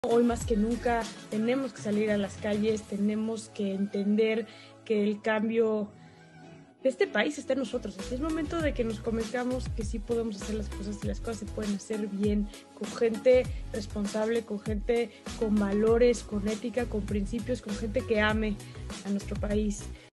Hoy más que nunca tenemos que salir a las calles, tenemos que entender que el cambio de este país está en nosotros. Es momento de que nos convencamos que sí podemos hacer las cosas y las cosas se pueden hacer bien, con gente responsable, con gente con valores, con ética, con principios, con gente que ame a nuestro país.